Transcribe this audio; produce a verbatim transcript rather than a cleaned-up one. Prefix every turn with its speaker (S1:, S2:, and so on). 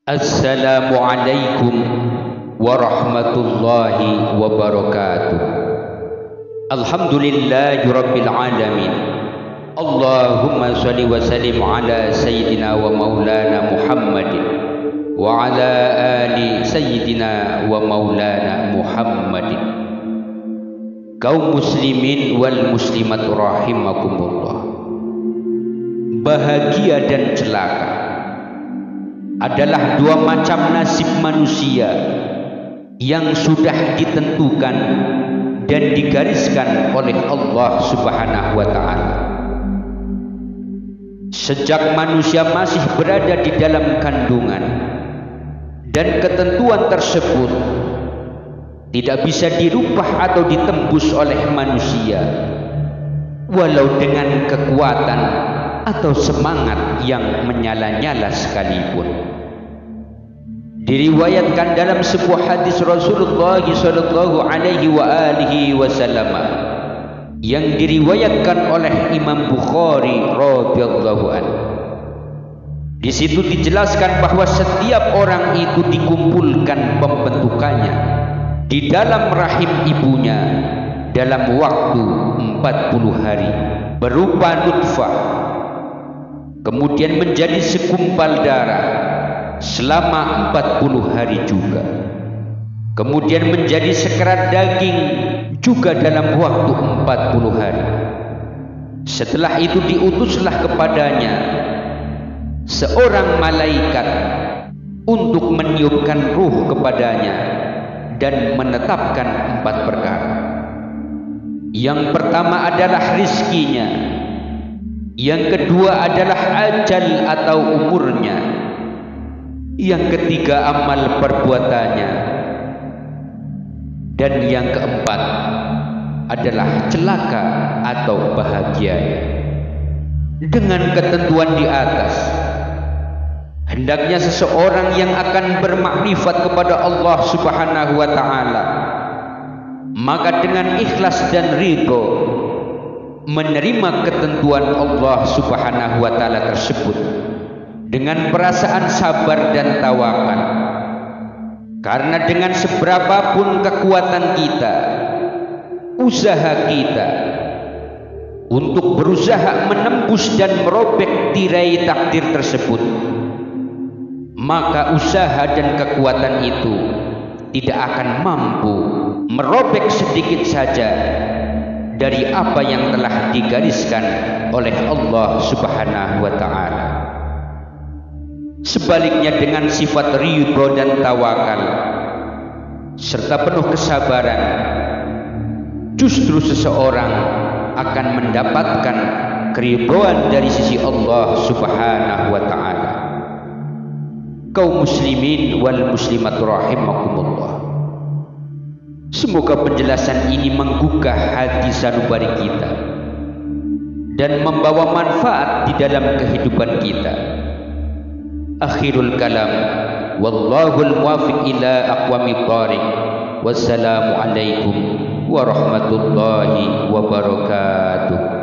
S1: Assalamualaikum warahmatullahi wabarakatuh. Alhamdulillahi rabbil alamin. Allahumma salli wa sallim ala sayyidina wa maulana Muhammadin wa ala ali sayyidina wa maulana Muhammadin. Kaum muslimin wal muslimat rahimakumullah. Bahagia dan celaka adalah dua macam nasib manusia yang sudah ditentukan dan digariskan oleh Allah Subhanahu wa ta'ala. Sejak manusia masih berada di dalam kandungan, dan ketentuan tersebut tidak bisa dirubah atau ditembus oleh manusia walau dengan kekuatan atau semangat yang menyala-nyala sekalipun. Diriwayatkan dalam sebuah hadis Rasulullah sallallahu alaihi wa alihi wasallam yang diriwayatkan oleh Imam Bukhari radhiyallahu anhu. Di situ dijelaskan bahwa setiap orang itu dikumpulkan pembentukannya di dalam rahim ibunya dalam waktu empat puluh hari berupa nutfah, kemudian menjadi segumpal darah selama empat puluh hari juga, kemudian menjadi sekerat daging juga dalam waktu empat puluh hari. Setelah itu diutuslah kepadanya seorang malaikat untuk meniupkan ruh kepadanya dan menetapkan empat perkara. Yang pertama adalah rizkinya, yang kedua adalah ajal atau umurnya, yang ketiga amal perbuatannya, dan yang keempat adalah celaka atau bahagianya. Dengan ketentuan di atas, hendaknya seseorang yang akan bermakrifat kepada Allah Subhanahu wa ta'ala, maka dengan ikhlas dan ridho menerima ketentuan Allah Subhanahu wa ta'ala tersebut dengan perasaan sabar dan tawakal. Karena dengan seberapapun kekuatan kita, usaha kita untuk berusaha menembus dan merobek tirai takdir tersebut, maka usaha dan kekuatan itu tidak akan mampu merobek sedikit saja dari apa yang telah digariskan oleh Allah Subhanahu wa ta'ala. Sebaliknya, dengan sifat ridho dan tawakal serta penuh kesabaran, justru seseorang akan mendapatkan keridhaan dari sisi Allah Subhanahu wa ta'ala. Kaum muslimin wal muslimat rahimakumullah, semoga penjelasan ini menggugah hati sanubari kita dan membawa manfaat di dalam kehidupan kita. Akhirul kalam, wallahul muwafiq ila aqwamit thariq. Wassalamu alaikum warahmatullahi wabarakatuh.